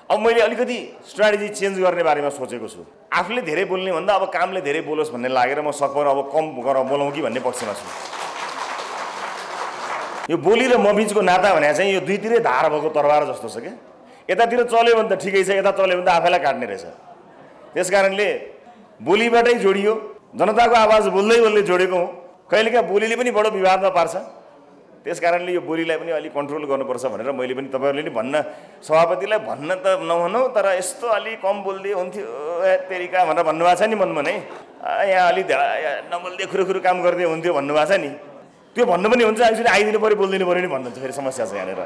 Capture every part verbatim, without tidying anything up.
अब मैले अलिकति स्ट्र्याटेजी चेन्ज गर्ने बारेमा सोचेको छु। आफूले धेरै बोल्ने भन्दा अब कामले धेरै बोलोस् भन्ने लागेर म सकभर अब कम गरेर बोलाउँ कि भन्ने पक्षमा छु। यो बोली र म बीचको नाता भने चाहिँ यो दुईतिरै धार भएको तरवार जस्तो छ क्या। यतातिर चल्यो भने त ठिकै छ, यता चल्यो भने त आफैलाई काट्ने रहेछ। त्यस कारणले बोलीबाटै जोडियो, जनताको आवाज बोल्दै बोल्दै जोडेको हुँ। कहिलेकाहीँ बोलीले पनि बडो विवादमा पार्छ। त्यस कारणले यो बोलीलाई पनि अलिक कन्ट्रोल गर्नुपर्छ भनेर मैले पनि तपाईँहरूले नि भन्न, सभापतिलाई भन्न त नभनौ तर यस्तो अलि कम बोल्दै हुन्थ्यो तेरिका भनेर भन्नुभएको छ नि मनमा नै, यहाँ अलि नबोल्दै खुरुखुरु काम गर्दै हुन्थ्यो भन्नुभएको छ नि। त्यो भन्नु पनि हुन्छ, एक्चुअली आइदिनु पऱ्यो बोलिदिनु पऱ्यो नि भन्नुहुन्छ। फेरि समस्या छ यहाँनिर।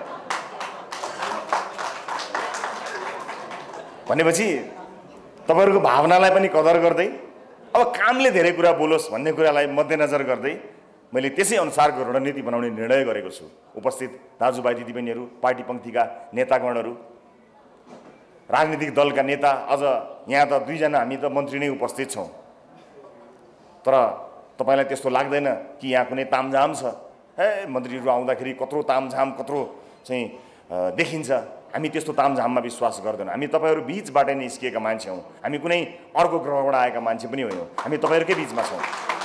भनेपछि तपाईँहरूको भावनालाई पनि कदर गर्दै अब कामले धेरै कुरा बोलोस् भन्ने कुरालाई मध्यनजर गर्दै मैले त्यसै अनुसारको रणनीति बनाउने निर्णय गरेको छु। उपस्थित दाजुभाइ दिदीबहिनीहरू, पार्टी पङ्क्तिका नेतागणहरू, राजनीतिक दलका नेता, अझ यहाँ त दुईजना हामी त मन्त्री नै उपस्थित छौँ। तर तपाईँलाई त्यस्तो लाग्दैन कि यहाँ कुनै तामझाम छ? ए मन्त्रीहरू आउँदाखेरि कत्रो तामझाम कत्रो चाहिँ देखिन्छ। हामी त्यस्तो तामझाममा विश्वास गर्दैनौँ। हामी तपाईँहरू बिचबाट निस्किएका मान्छे हौँ। हामी कुनै अर्को ग्रहबाट आएका मान्छे पनि होइनौँ। हामी तपाईँहरूकै बिचमा छौँ।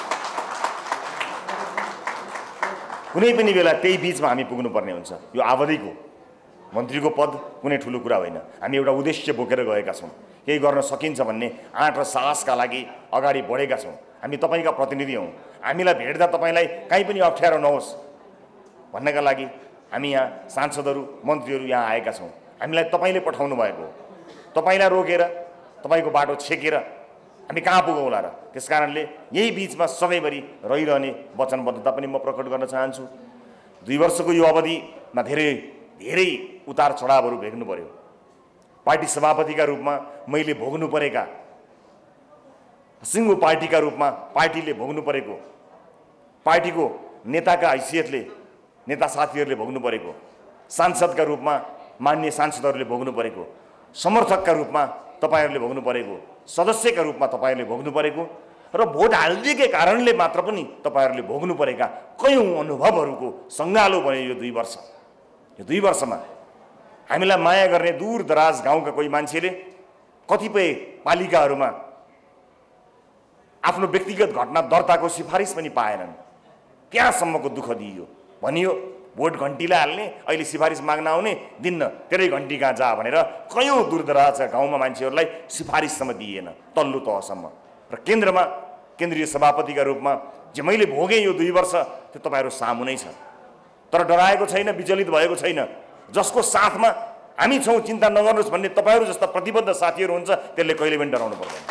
कुनै पनि बेला त्यही बिचमा हामी पुग्नुपर्ने हुन्छ। यो अवधिको मन्त्रीको पद कुनै ठुलो कुरा होइन। हामी एउटा उद्देश्य बोकेर गएका छौँ। केही गर्न सकिन्छ भन्ने आँट र साहसका लागि अगाडि बढेका छौँ। हामी तपाईँका प्रतिनिधि हौँ। हामीलाई भेट्दा तपाईँलाई कहीँ पनि अप्ठ्यारो नहोस् भन्नका लागि हामी यहाँ सांसदहरू, मन्त्रीहरू यहाँ आएका छौँ। हामीलाई तपाईँले पठाउनु भएको, तपाईँलाई रोकेर तपाईँको बाटो छेकेर हामी कहाँ पुगौँ होला र? त्यस कारणले यही बिचमा सधैँभरि रहिरहने वचनबद्धता पनि म प्रकट गर्न चाहन्छु। दुई वर्षको यो अवधिमा धेरै धेरै उतार चढावहरू भेट्नु पर्यो। पार्टी सभापतिका रूपमा मैले भोग्नु परेका, सिङ्गो पार्टीका रूपमा पार्टीले भोग्नु परेको, पार्टीको नेताका हैसियतले नेता साथीहरूले भोग्नु परेको, सांसदका रूपमा मान्य सांसदहरूले भोग्नु परेको, समर्थकका रूपमा तपाईँहरूले भोग्नु परेको, सदस्यका रूपमा तपाईँहरूले भोग्नु परेको र भोट हालिदिएकै कारणले मात्र पनि तपाईँहरूले भोग्नु परेका कयौँ अनुभवहरूको सङ्गालो बन्यो यो दुई वर्ष। यो दुई वर्षमा हामीलाई माया गर्ने दूर दराज गाउँका कोही मान्छेले कतिपय पालिकाहरूमा आफ्नो व्यक्तिगत घटना दर्ताको सिफारिस पनि पाएनन्। त्यहाँसम्मको दुःख दिइयो। भनियो भोट घन्टीलाई हाल्ने, अहिले सिफारिस माग्न आउने दिन्न, तेरै घन्टी कहाँ जा भनेर कयौँ दूरदराजका गाउँमा मान्छेहरूलाई सिफारिससम्म दिइएन, तल्लो तहसम्म। र केन्द्रमा केन्द्रीय सभापतिका रूपमा जे मैले भोगेँ यो दुई वर्ष त्यो तपाईँहरू सामु नै छ। तर डराएको छैन, विचलित भएको छैन। जसको साथमा हामी छौँ, चिन्ता नगर्नुहोस् भन्ने तपाईँहरू जस्ता प्रतिबद्ध साथीहरू हुन्छ, त्यसले कहिले पनि डराउनु पर्दैन।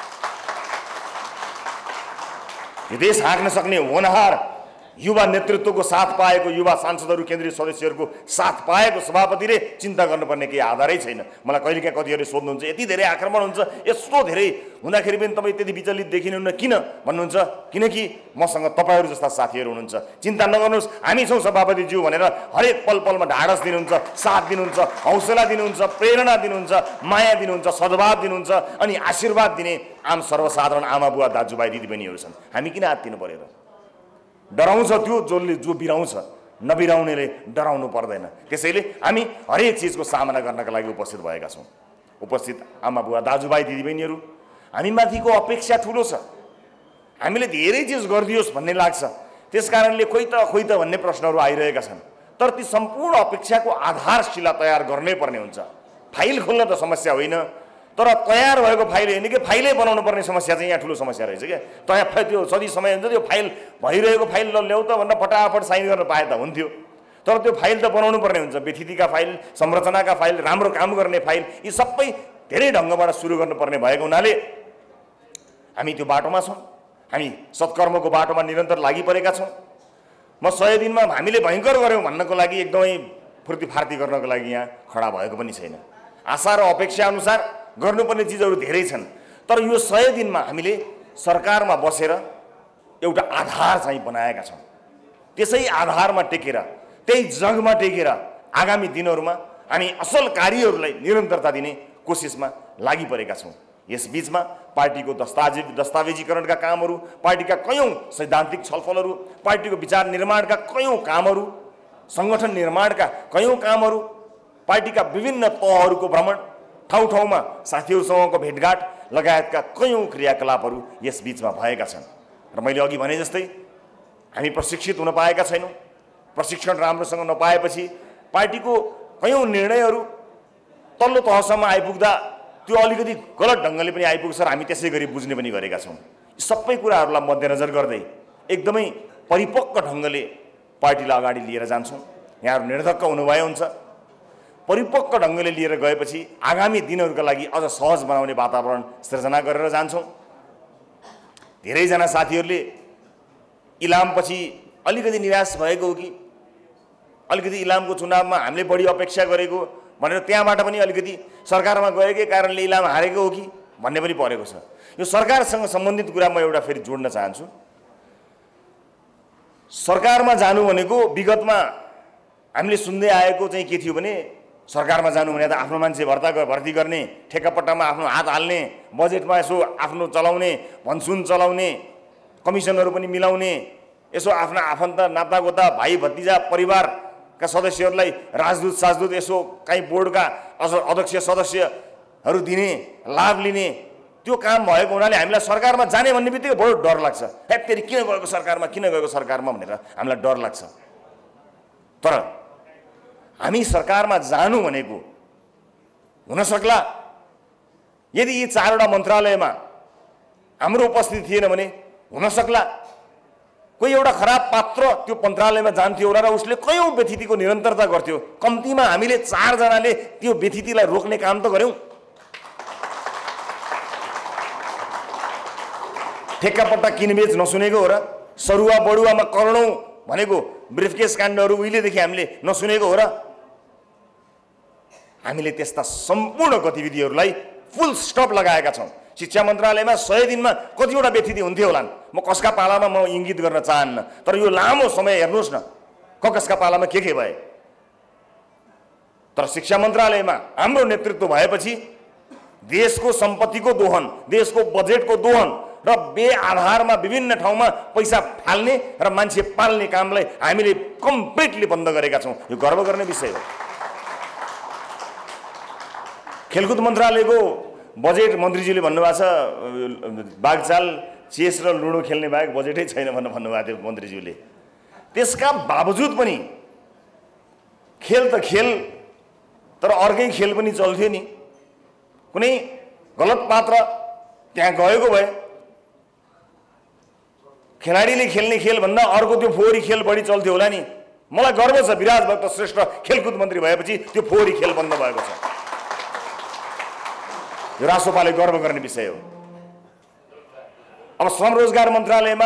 यो देश हाँक्न सक्ने होनहार युवा नेतृत्वको साथ पाएको, युवा सांसदहरू, केन्द्रीय सदस्यहरूको साथ पाएको सभापतिले चिन्ता गर्नुपर्ने केही आधारै छैन। मलाई कहिलेकाहीँ कतिहरूले सोध्नुहुन्छ यति धेरै आक्रमण हुन्छ, यस्तो धेरै हुँदाखेरि पनि तपाईँ त्यति विचलित देखिनुहुन्न किन भन्नुहुन्छ? किनकि मसँग तपाईँहरू जस्ता साथीहरू हुनुहुन्छ। चिन्ता नगर्नुहोस्, हामी छौँ सभापतिज्यू भनेर हरेक पल पलमा ढाडस दिनुहुन्छ, साथ दिनुहुन्छ, हौसला दिनुहुन्छ, प्रेरणा दिनुहुन्छ, माया दिनुहुन्छ, सद्भाव दिनुहुन्छ अनि आशीर्वाद दिने आम सर्वसाधारण आमा बुवा दाजुभाइ दिदीबहिनीहरू छन्। हामी किन आत्तिनु पर्यो र? डराउँछ त्यो जसले जो बिराउँछ, नबिराउनेले डराउनु पर्दैन। त्यसैले हामी हरेक चिजको सामना गर्नका लागि उपस्थित भएका छौँ। उपस्थित आमा बुवा दाजुभाइ दिदीबहिनीहरू, हामीमाथिको अपेक्षा ठुलो छ। हामीले धेरै चिज गरिदियोस् भन्ने लाग्छ। त्यस कारणले खोइ त खोइ त भन्ने प्रश्नहरू आइरहेका छन्। तर ती सम्पूर्ण अपेक्षाको आधारशिला तयार गर्नै पर्ने हुन्छ। फाइल खोल्न त समस्या होइन, तर तयार भएको फाइल होइन कि फाइलै बनाउनु पर्ने समस्या चाहिँ यहाँ ठुलो समस्या रहेछ क्या। तयार त्यो सधैँ समय हुन्छ त्यो फाइल भइरहेको फाइल ल ल्याउ त भनेर फटाफट साइन गर्न पाए त हुन्थ्यो। तर त्यो फाइल त बनाउनु पर्ने हुन्छ। व्यतिथिका फाइल, संरचनाका फाइल, राम्रो काम गर्ने फाइल, यी सबै धेरै ढङ्गबाट सुरु गर्नुपर्ने भएको हुनाले हामी त्यो बाटोमा छौँ। हामी सत्कर्मको बाटोमा निरन्तर लागिपरेका छौँ। म सय दिनमा हामीले भयङ्कर गऱ्यौँ भन्नको लागि एकदमै फुर्तीफार्ती गर्नको लागि यहाँ खडा भएको पनि छैन। आशा र अपेक्षा अनुसार गर्नुपर्ने चिजहरू धेरै छन्। तर यो सय दिनमा हामीले सरकारमा बसेर एउटा आधार चाहिँ बनाएका छौँ। त्यसै आधारमा टेकेर, त्यही जगमा टेकेर आगामी दिनहरूमा हामी असल कार्यहरूलाई निरन्तरता दिने कोसिसमा लागिपरेका छौँ। यस बीचमा पार्टीको दस्तावेज दस्तावेजीकरणका कामहरू, पार्टीका कयौँ सैद्धान्तिक छलफलहरू, पार्टीको विचार निर्माणका कयौँ कामहरू, सङ्गठन निर्माणका कयौँ कामहरू, पार्टीका विभिन्न तहहरूको भ्रमण, ठाउँ ठाउँमा साथीहरूसँगको भेटघाट लगायतका कयौँ क्रियाकलापहरू यस बीचमा भएका छन् र मैले अघि भने जस्तै हामी प्रशिक्षित हुन पाएका छैनौँ। प्रशिक्षण राम्रोसँग नपाएपछि पार्टीको कयौँ निर्णयहरू तल्लो तहसम्म आइपुग्दा त्यो अलिकति गलत ढङ्गले पनि आइपुग्छ र हामी त्यसै गरी बुझ्ने पनि गरेका छौँ। सबै कुराहरूलाई मध्यनजर गर्दै एकदमै परिपक्व ढङ्गले पार्टीलाई अगाडि लिएर जान्छौँ। यहाँहरू निर्धक्क हुनुभयो हुन्छ। परिपक्व ढङ्गले लिएर गएपछि आगामी दिनहरूका लागि अझ सहज बनाउने वातावरण सृजना गरेर जान्छौँ। धेरैजना साथीहरूले इलामपछि अलिकति निराश भएको हो कि अलिकति इलामको चुनावमा हामीले बढी अपेक्षा गरेको भनेर त्यहाँबाट पनि अलिकति सरकारमा गएकै कारणले इलाम हारेको हो कि भन्ने पनि परेको छ। यो सरकारसँग सम्बन्धित कुरा म एउटा फेरि जोड्न चाहन्छु। सरकारमा जानु भनेको विगतमा हामीले सुन्दै आएको चाहिँ के थियो भने सरकारमा जानु भने त आफ्नो मान्छे भर्ता भर्ती गर्ने, ठेक्कापट्टामा आफ्नो हात हाल्ने, बजेटमा यसो आफ्नो चलाउने, भनसुन चलाउने, कमिसनहरू पनि मिलाउने, यसो आफ्ना आफन्त नातागोता भाइ भतिजा परिवारका सदस्यहरूलाई राजदूत साजदूत यसो काहीँ बोर्डका अध्यक्ष सदस्यहरू दिने, लाभ लिने, त्यो काम भएको हुनाले हामीलाई सरकारमा जाने भन्ने बित्तिकै बडो डर लाग्छ। हे तेरि किन गएको सरकारमा किन गएको सरकारमा भनेर हामीलाई डर लाग्छ। तर हामी सरकारमा जानु भनेको हुन सक्ला यदि यी चारवटा मन्त्रालयमा हाम्रो उपस्थिति थिएन भने हुन सक्ला कोही एउटा खराब पात्र त्यो मन्त्रालयमा जान्थ्यो होला र उसले कयौँ व्यथितिको निरन्तरता गर्थ्यो। कम्तीमा हामीले चारजनाले त्यो व्यथितिलाई रोक्ने काम त गऱ्यौँ। ठेक्कापट्टा किनबेच नसुनेको हो र? सरुवा बडुवामा करोडौँ भनेको ब्रिफकेस काण्डहरू उहिलेदेखि हामीले नसुनेको हो र? हामीले त्यस्ता सम्पूर्ण गतिविधिहरूलाई फुल स्टप लगाएका छौँ। शिक्षा मन्त्रालयमा सय दिनमा कतिवटा व्यथिति हुन्थ्यो होलान्, म कसका पालामा म इङ्गित गर्न चाहन्न, तर यो लामो समय हेर्नुहोस् न क कसका पालामा के के भए। तर शिक्षा मन्त्रालयमा हाम्रो नेतृत्व भएपछि देशको सम्पत्तिको दोहन, देशको बजेटको दोहन र बेआधारमा विभिन्न ठाउँमा पैसा फाल्ने र मान्छे पाल्ने कामलाई हामीले कम्प्लिटली बन्द गरेका छौँ। यो गर्व गर्ने विषय हो। खेलकुद मन्त्रालयको बजेट मन्त्रीजीले भन्नुभएको छ बागचाल चेस र लुडो खेल्ने बाहेक बजेटै छैन भनेर भन्नुभएको थियो मन्त्रीज्यूले। त्यसका बावजुद पनि खेल त खेल तर अर्कै खेल पनि चल्थ्यो नि। कुनै गलत पात्र त्यहाँ गएको भए खेलाडीले खेल्ने खेलभन्दा अर्को त्यो फोहोरी खेल बढी चल्थ्यो होला नि। मलाई गर्व छ विराज भक्त श्रेष्ठ खेलकुद मन्त्री भएपछि त्यो फोहोरी खेल बन्द भएको छ। यो राष्ट्रपाले गर्व गर्ने विषय हो। अब श्रम रोजगार मन्त्रालयमा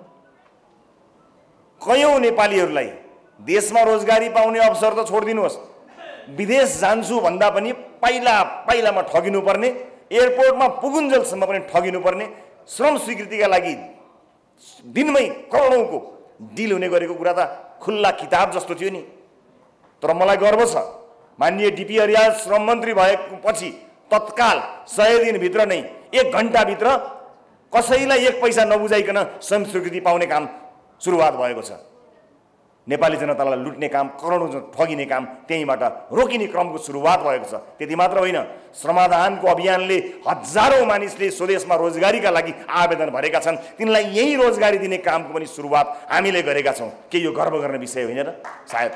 कयौँ नेपालीहरूलाई देशमा रोजगारी पाउने अवसर त छोडिदिनुहोस्, विदेश जान्छु भन्दा पनि पहिला पहिलामा ठगिनुपर्ने, एयरपोर्टमा पुगुन्जेलसम्म पनि ठगिनुपर्ने, श्रम स्वीकृतिका लागि दिनमै करोडौँको डिल हुने गरेको कुरा त खुल्ला किताब जस्तो थियो नि। तर मलाई गर्व छ माननीय डिपी अर्याल श्रम मन्त्री भएपछि तत्काल सय दिनभित्र नै एक घन्टाभित्र कसैलाई एक पैसा नबुझाइकन श्रम स्वीकृति पाउने काम सुरुवात भएको छ। नेपाली जनतालाई लुट्ने काम, करोडौँ ठगिने काम त्यहीँबाट रोकिने क्रमको सुरुवात भएको छ। त्यति मात्र होइन, श्रमाधानको अभियानले हजारौँ मानिसले स्वदेशमा रोजगारीका लागि आवेदन भरेका छन्, तिनलाई यही रोजगारी दिने कामको पनि सुरुवात हामीले गरेका छौँ। के यो गर्व गर्ने विषय होइन र? सायद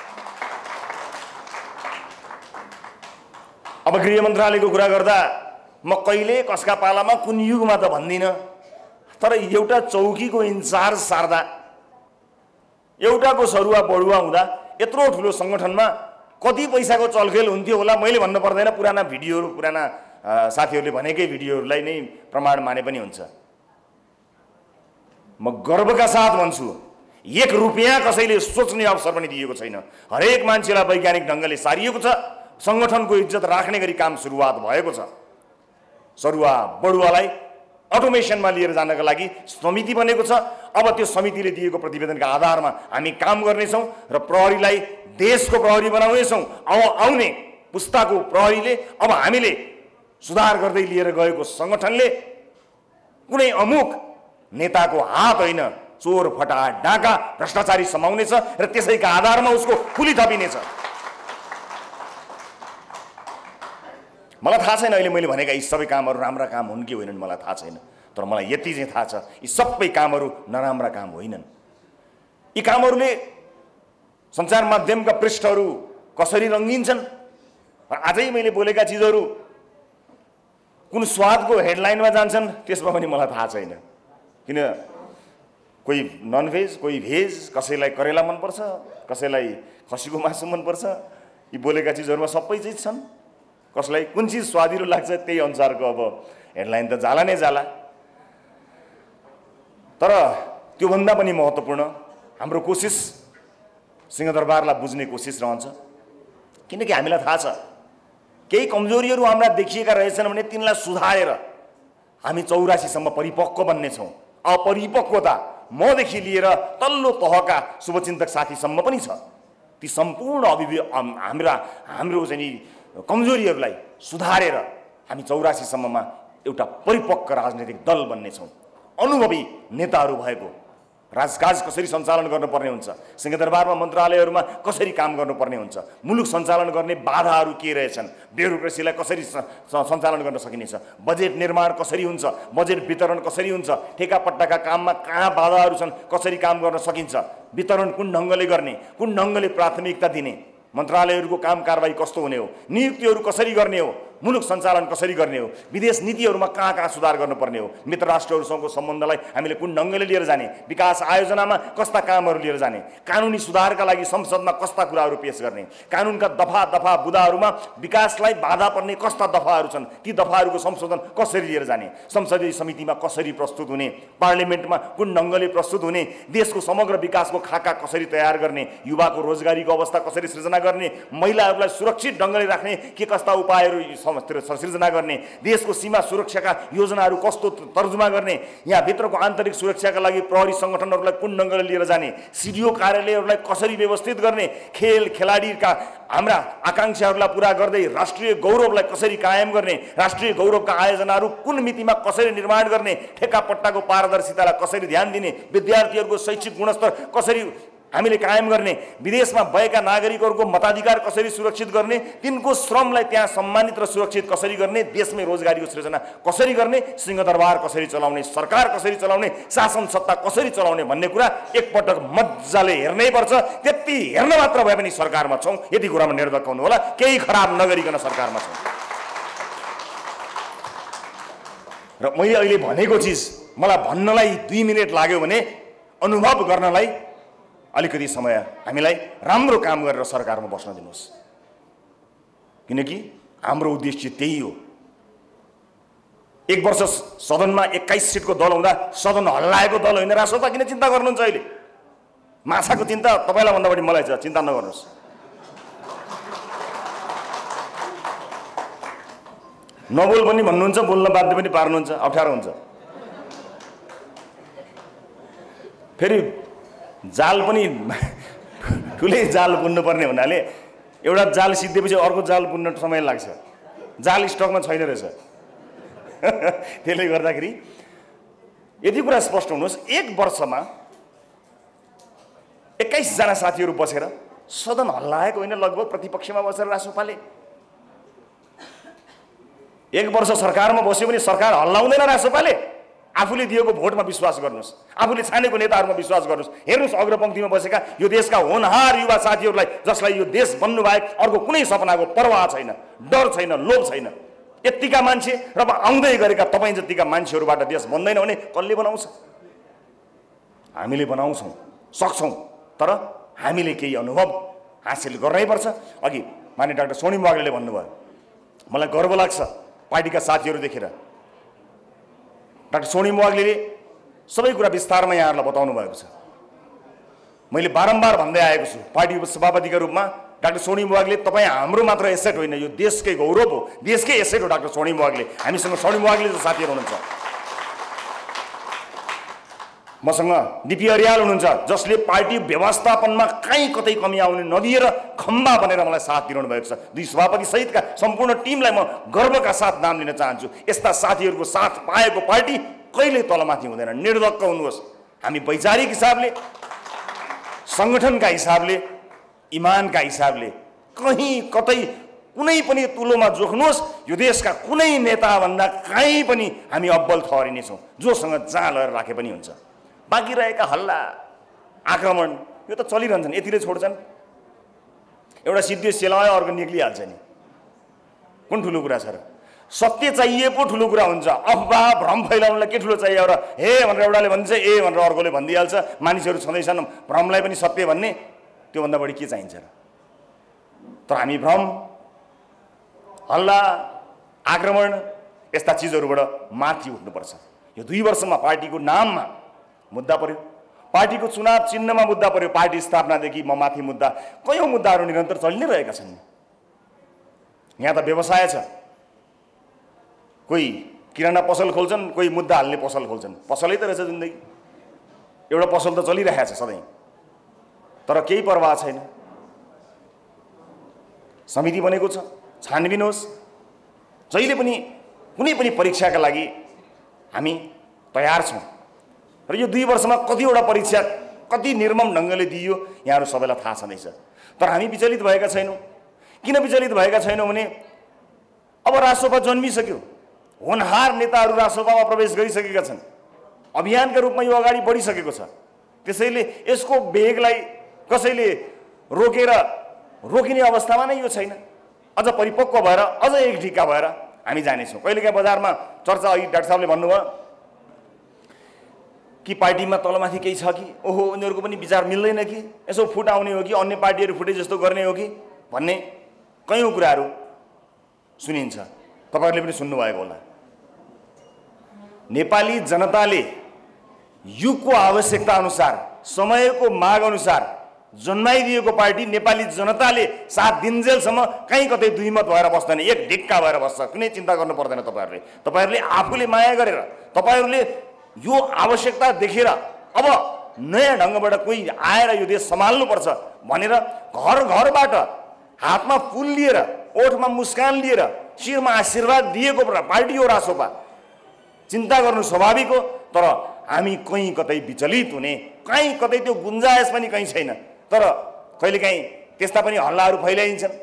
अब गृह मन्त्रालयको कुरा गर्दा म कहिले कसका पालामा कुन युगमा त भन्दिनँ, तर एउटा चौकीको इन्चार्ज सार्दा, एउटाको सरुवा बढुवा हुँदा यत्रो ठुलो सङ्गठनमा कति पैसाको चलखेल हुन्थ्यो होला मैले भन्नु पर्दैन। पुराना भिडियोहरू, पुराना साथीहरूले भनेकै भिडियोहरूलाई नै प्रमाण माने पनि हुन्छ। म गर्वका साथ भन्छु एक रुपियाँ कसैले सोच्ने अवसर पनि दिएको छैन। हरेक मान्छेलाई वैज्ञानिक ढङ्गले सारिएको छ। सङ्गठनको इज्जत राख्ने गरी काम सुरुवात भएको छ। सरुवा बढुवालाई अटोमेसनमा लिएर जानको लागि समिति बनेको छ। अब त्यो समितिले दिएको प्रतिवेदनका आधारमा हामी काम गर्नेछौँ र प्रहरीलाई देशको प्रहरी बनाउनेछौँ। अब आउने पुस्ताको प्रहरीले, अब हामीले सुधार गर्दै लिएर गएको सङ्गठनले कुनै अमुक नेताको हात होइन, चोर फटा डाका भ्रष्टाचारी समाउनेछ र त्यसैका आधारमा उसको फुली थपिनेछ। मलाई थाहा छैन अहिले मैले भनेका यी सबै कामहरू राम्रा काम हुन् कि होइनन् मलाई थाहा छैन, तर मलाई यति चाहिँ थाहा छ यी सबै कामहरू नराम्रा काम होइनन्। यी कामहरूले सञ्चार माध्यमका पृष्ठहरू कसरी रङ्गिन्छन् र आजै मैले बोलेका चिजहरू कुन स्वादको हेडलाइनमा जान्छन् त्यसमा पनि मलाई थाहा छैन। किन कोही नन भेज, कोही भेज, कसैलाई करेला मनपर्छ, कसैलाई खसीको मासु मनपर्छ, यी बोलेका चिजहरूमा सबै चिज छन्। कसलाई कुन चिज स्वादिलो लाग्छ त्यही अनुसारको अब हेडलाइन त जाला नै जाला। तर त्योभन्दा पनि महत्त्वपूर्ण हाम्रो कोसिस सिंहदरबारलाई बुझ्ने कोसिस रहन्छ, किनकि हामीलाई थाहा छ केही कमजोरीहरू हाम्रा देखिएका रहेछन् भने तिनलाई सुधारेर हामी चौरासीसम्म परिपक्व बन्नेछौँ। अपरिपक्वता मदेखि लिएर तल्लो तहका शुभचिन्तक साथीसम्म पनि छ। ती सम्पूर्ण अभिव्य हाम्रा हाम्रो चाहिँ नि कमजोरीहरूलाई सुधारेर हामी चौरासीसम्ममा एउटा परिपक्व राजनैतिक दल बन्नेछौँ। अनुभवी नेताहरू भएको राजकाज कसरी सञ्चालन गर्नुपर्ने हुन्छ, सिंहदरबारमा मन्त्रालयहरूमा कसरी काम गर्नुपर्ने हुन्छ, मुलुक सञ्चालन गर्ने बाधाहरू के रहेछन्, ब्युरोक्रेसीलाई कसरी सञ्चालन गर्न सकिनेछ, बजेट निर्माण कसरी हुन्छ, बजेट वितरण कसरी हुन्छ, ठेकापट्टाका काममा कहाँ बाधाहरू छन्, कसरी काम गर्न सकिन्छ, वितरण कुन ढङ्गले गर्ने, कुन ढङ्गले प्राथमिकता दिने, मन्त्रालयहरूको काम कारबाही कस्तो हुने हो, नियुक्तिहरू कसरी गर्ने हो, मुलुक सञ्चालन कसरी गर्ने हो, विदेश नीतिहरूमा कहाँ कहाँ सुधार गर्नुपर्ने हो, मित्र राष्ट्रहरूसँगको सम्बन्धलाई हामीले कुन ढङ्गले लिएर जाने, विकास आयोजनामा कस्ता कामहरू लिएर जाने, कानुनी सुधारका लागि संसदमा कस्ता कुराहरू पेश गर्ने, कानुनका दफा दफा बुदाहरूमा विकासलाई बाधा पर्ने कस्ता दफाहरू छन्, ती दफाहरूको संशोधन कसरी लिएर जाने, संसदीय समितिमा कसरी प्रस्तुत हुने, पार्लियामेन्टमा कुन ढङ्गले प्रस्तुत हुने, देशको समग्र विकासको खाका कसरी तयार गर्ने, युवाको रोजगारीको अवस्था कसरी सृजना गर्ने, महिलाहरूलाई सुरक्षित ढङ्गले राख्ने के कस्ता उपायहरू सृजना गर्ने, देशको सीमा सुरक्षाका योजनाहरू कस्तो तर्जुमा गर्ने, यहाँ भित्रको आन्तरिक सुरक्षाका लागि प्रहरी सङ्गठनहरूलाई कुन ढङ्गले लिएर जाने, सिडिओ कार्यालयहरूलाई कसरी व्यवस्थित गर्ने, खेल खेलाडीका हाम्रा आकाङ्क्षाहरूलाई पुरा गर्दै राष्ट्रिय गौरवलाई कसरी कायम गर्ने, राष्ट्रिय गौरवका आयोजनाहरू कुन मितिमा कसरी निर्माण गर्ने, ठेकापट्टाको पारदर्शितालाई कसरी ध्यान दिने, विद्यार्थीहरूको शैक्षिक गुणस्तर कसरी हामीले कायम गर्ने, विदेशमा भएका नागरिकहरूको मताधिकार कसरी सुरक्षित गर्ने, तिनको श्रमलाई त्यहाँ सम्मानित र सुरक्षित कसरी गर्ने, देशमै रोजगारीको सृजना कसरी गर्ने, सिंहदरबार कसरी चलाउने, सरकार कसरी चलाउने, शासन सत्ता कसरी चलाउने भन्ने कुरा एकपटक मजाले हेर्नै पर्छ। त्यति हेर्न मात्र भए पनि सरकारमा छौँ, यति कुरामा निर्धक्क हुनु होला, केही खराब नगरिकन सरकारमा छौँ। र मैले अहिले भनेको चिज मलाई भन्नलाई दुई मिनट लाग्यो भने अनुभव गर्नलाई अलिकति समय हामीलाई राम्रो काम गरेर सरकारमा बस्न दिनुहोस्, किनकि हाम्रो उद्देश्य त्यही हो। एक वर्ष सदनमा एक्काइस सिटको दल हुँदा सदन हल्लाएको दल होइन, राष्ट्रपति किन चिन्ता गर्नुहुन्छ? अहिले माछाको चिन्ता तपाईँलाई भन्दा बढी मलाई छ, चिन्ता नगर्नुहोस्। नबोल पनि भन्नुहुन्छ, बोल्न बाध्य पनि पार्नुहुन्छ, अप्ठ्यारो हुन्छ। फेरि जाल पनि ठुलै जाल बुन्नुपर्ने हुनाले एउटा जाल सिद्धिएपछि अर्को जाल बुन्न समय लाग्छ, जाल स्टकमा छैन रहेछ। त्यसले गर्दाखेरि यति कुरा स्पष्ट हुनुहोस्, एक वर्षमा एक्काइसजना साथीहरू बसेर सदन हल्लाएको होइन, लगभग प्रतिपक्षमा बसेर रासोपाले एक वर्ष सरकारमा बस्यो भने सरकार हल्लाउँदैन रासोपाले। आफूले दिएको भोटमा विश्वास गर्नुहोस्, आफूले छानेको नेताहरूमा विश्वास गर्नुहोस्। हेर्नुहोस् अग्रपङ्क्तिमा बसेका यो देशका होनहार युवा साथीहरूलाई, जसलाई यो देश बन्नु बाहेक अर्को कुनै सपनाको परवाह छैन, डर छैन, लोभ छैन, यतिका मान्छे र आउँदै गरेका तपाईँ जतिका मान्छेहरूबाट देश बन्दैन भने कसले बनाउँछ? हामीले बनाउँछौँ, सक्छौँ, तर हामीले केही अनुभव हासिल गर्नैपर्छ। अघि माननीय डाक्टर सोनिम वाग्लेले भन्नुभयो, मलाई गर्व लाग्छ पार्टीका साथीहरू देखेर। डाक्टर सोनिम वाग्लेले सबै कुरा विस्तारमा यहाँहरूलाई बताउनु भएको छ। मैले बारम्बार भन्दै आएको छु, पार्टी सभापतिका रूपमा डाक्टर सोनिम वाग्ले तपाईँ हाम्रो मात्र एसेट होइन, यो देशकै गौरव हो, देशकै एसेट हो डाक्टर सोनिम वाग्ले। हामीसँग सोनिम वाग्ले जस्तो साथीहरू हुनुहुन्छ, मसँग डिपी अर्याल हुनुहुन्छ, जसले पार्टी व्यवस्थापनमा कहीँ कतै कमी आउने नदिएर खम्बा बनेर मलाई साथ दिइरहनु भएको छ। दुई सभापति सहितका सम्पूर्ण टिमलाई म गर्वका साथ नाम लिन चाहन्छु। यस्ता साथीहरूको साथ पाएको पार्टी कहिल्यै तलमाथि हुँदैन। निर्धक्क हुनुहोस्। हामी वैचारिक हिसाबले, सङ्गठनका हिसाबले, इमानका हिसाबले कहीँ कतै कुनै पनि तुलोमा जोख्नुहोस् यो देशका कुनै नेताभन्दा कहीँ पनि हामी अब्बल ठहरिनेछौँ, जोसँग जहाँ लगेर राखे पनि हुन्छ। बाँकी रहेका हल्ला आक्रमण यो त चलिरहन्छन्, यतिले छोड्छन्। एउटा सिद्धि सेलायो अर्को निक्लिहाल्छ नि, कुन ठुलो कुरा छ र? सत्य चाहिए पो ठुलो कुरा हुन्छ। अफवाह भ्रम फैलाउनलाई के ठुलो चाहियो र? हे भनेर एउटाले भन्छ, ए भनेर अर्कोले भनिदिइहाल्छ, मानिसहरू छँदैछन् भ्रमलाई पनि सत्य भन्ने, त्योभन्दा बढी के चाहिन्छ र? तर हामी भ्रम, हल्ला, आक्रमण यस्ता चिजहरूबाट माथि उठ्नुपर्छ। यो दुई वर्षमा पार्टीको नाममा मुद्दा पर्यो, पार्टीको चुनाव चिन्हमा मुद्दा पर्यो, पार्टी स्थापनादेखि म माथि मुद्दा, कयौँ मुद्दाहरू निरन्तर चलि नै रहेका छन्। यहाँ त व्यवसाय छ, कोही किराना पसल खोल्छन्, कोही मुद्दा हाल्ने पसल खोल्छन्, पसलै त रहेछ जिन्दगी। एउटा पसल त चलिरहेको छ सधैँ, तर केही परवाह छैन। समिति बनेको छ, छानबिन होस्। जहिले पनि कुनै पनि परीक्षाका लागि हामी तयार छौँ र यो दुई वर्षमा कतिवटा परीक्षा कति निर्मम ढङ्गले दिइयो यहाँहरू सबैलाई थाहा छँदैछ। तर हामी विचलित भएका छैनौँ। किन विचलित भएका छैनौँ भने अब रासोपा जन्मिसक्यो, होनहार नेताहरू रासोपामा प्रवेश गरिसकेका छन्, अभियानका रूपमा यो अगाडि बढिसकेको छ। त्यसैले यसको वेगलाई कसैले रोकेर रोकिने अवस्थामा नै यो छैन। अझ परिपक्व भएर अझ एक ढिक्का भएर हामी जानेछौँ। कहिलेकाहीँ बजारमा चर्चा, अघि डाक्टर साहबले भन्नुभयो कि पार्टीमा तलमाथि केही छ कि, ओहो उनीहरूको पनि विचार मिल्दैन कि, यसो फुट आउने हो कि, अन्य पार्टीहरू फुटे जस्तो गर्ने हो कि भन्ने कयौँ कुराहरू सुनिन्छ। तपाईँहरूले पनि सुन्नुभएको होला। नेपाली जनताले युगको आवश्यकता अनुसार, समयको माग अनुसार जन्माइदिएको पार्टी नेपाली जनताले सात दिनजेलसम्म कहीँ कतै दुईमत भएर बस्दैन, एक ढिक्का भएर बस्छ। कुनै चिन्ता गर्नु पर्दैन। तपाईँहरूले तपाईँहरूले आफूले माया गरेर, तपाईँहरूले यो आवश्यकता देखेर अब नयाँ ढङ्गबाट कोही आएर यो देश सम्हाल्नुपर्छ भनेर घर घरबाट हातमा फुल लिएर, ओठमा मुस्कान लिएर, शिरमा आशीर्वाद दिएको पार्टी हो रासोपा। चिन्ता गर्नु स्वाभाविक हो, तर हामी कहीँ कतै विचलित हुने, कहीँ कतै त्यो गुन्जायस पनि कहीँ छैन। तर कहिलेकाहीँ त्यस्ता पनि हल्लाहरू फैलाइन्छन्।